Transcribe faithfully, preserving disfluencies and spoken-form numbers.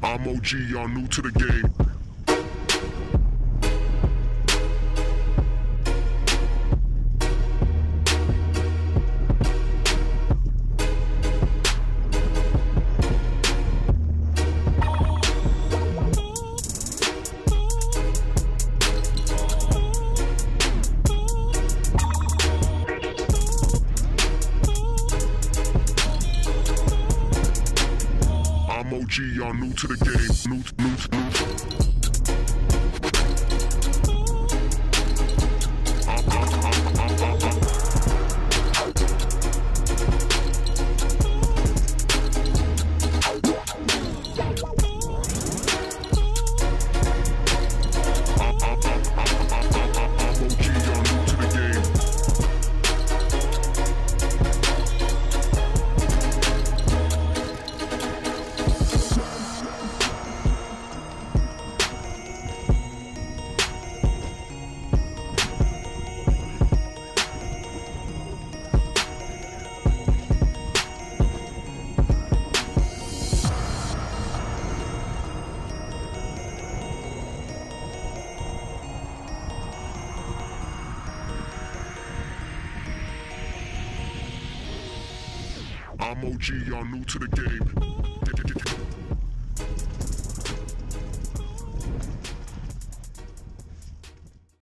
I'm O G, y'all new to the game. I'm O G, y'all new to the game. New, new, new. I'm, I'm, I'm, I'm, I'm, I'm. I'm O G, y'all new to the game.